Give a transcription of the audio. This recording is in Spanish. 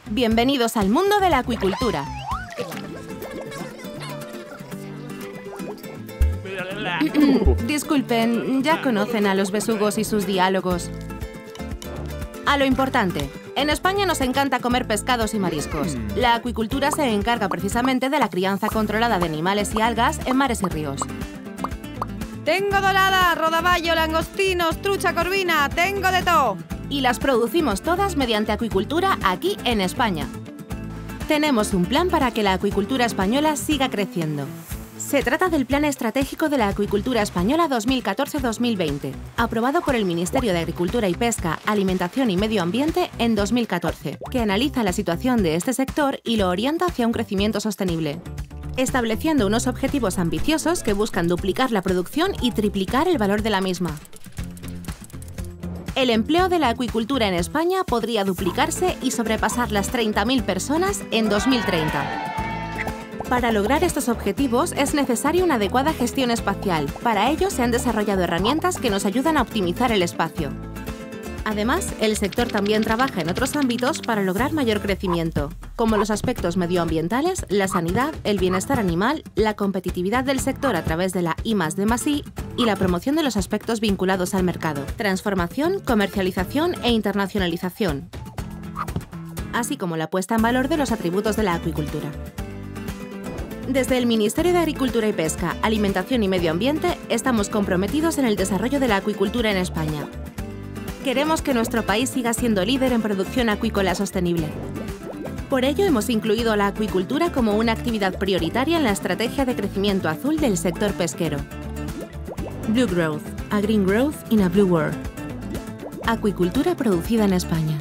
Bienvenidos al mundo de la acuicultura. Disculpen, ya conocen a los besugos y sus diálogos. A lo importante. En España nos encanta comer pescados y mariscos. La acuicultura se encarga precisamente de la crianza controlada de animales y algas en mares y ríos. Tengo dorada, rodaballo, langostinos, trucha corvina, tengo de todo. Y las producimos todas mediante acuicultura aquí en España. Tenemos un plan para que la acuicultura española siga creciendo. Se trata del Plan Estratégico de la Acuicultura Española 2014-2020, aprobado por el Ministerio de Agricultura y Pesca, Alimentación y Medio Ambiente en 2014, que analiza la situación de este sector y lo orienta hacia un crecimiento sostenible, estableciendo unos objetivos ambiciosos que buscan duplicar la producción y triplicar el valor de la misma. El empleo de la acuicultura en España podría duplicarse y sobrepasar las 30.000 personas en 2030. Para lograr estos objetivos es necesaria una adecuada gestión espacial. Para ello se han desarrollado herramientas que nos ayudan a optimizar el espacio. Además, el sector también trabaja en otros ámbitos para lograr mayor crecimiento, como los aspectos medioambientales, la sanidad, el bienestar animal, la competitividad del sector a través de la I+D+I y la promoción de los aspectos vinculados al mercado, transformación, comercialización e internacionalización, así como la puesta en valor de los atributos de la acuicultura. Desde el Ministerio de Agricultura y Pesca, Alimentación y Medio Ambiente estamos comprometidos en el desarrollo de la acuicultura en España. Queremos que nuestro país siga siendo líder en producción acuícola sostenible. Por ello, hemos incluido la acuicultura como una actividad prioritaria en la estrategia de crecimiento azul del sector pesquero. Blue Growth, a Green Growth in a Blue World. Acuicultura producida en España.